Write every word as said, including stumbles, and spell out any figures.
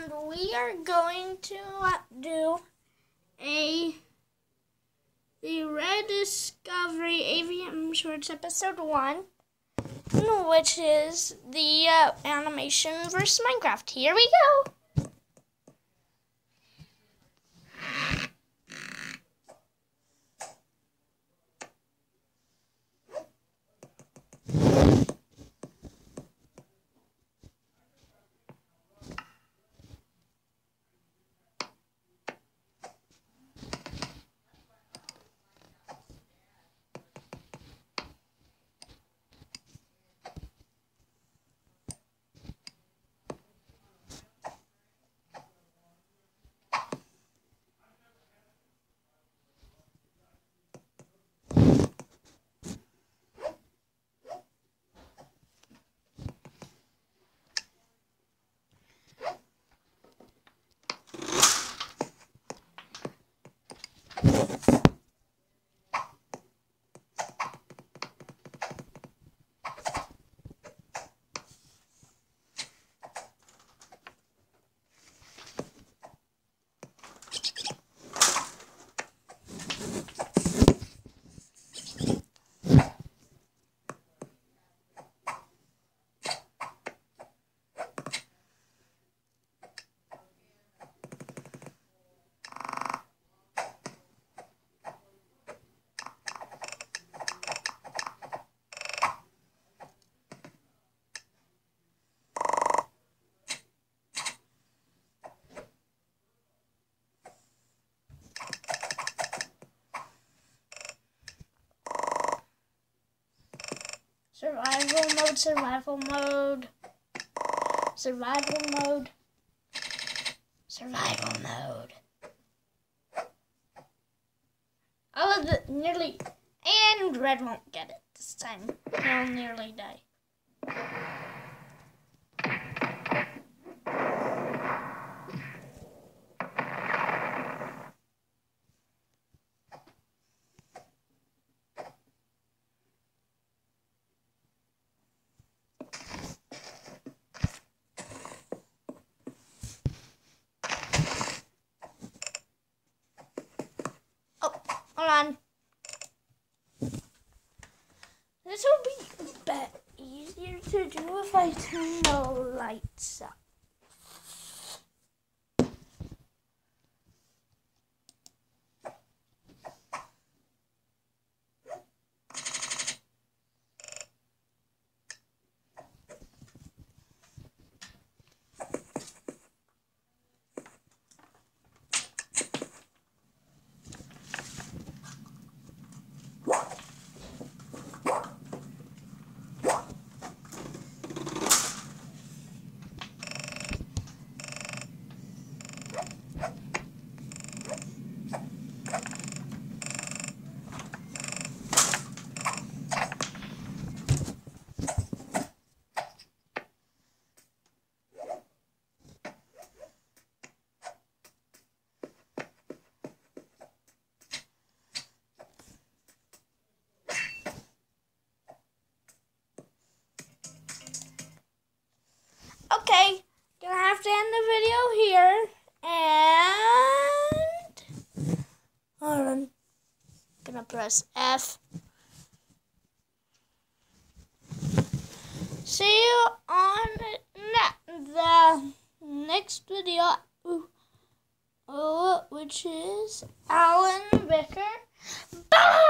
and we are going to do a the Red Discovery A V M Shorts episode one, which is the uh, animation versus Minecraft. Here we go. Survival mode, survival mode, survival mode, survival mode. I was nearly, and Red won't get it this time. He'll nearly die. Hold on. This will be a bit easier to do if I turn the lights up. Okay, gonna have to end the video here, and hold on, gonna press F. See you on the next video, which is Alan Vicker. Bye!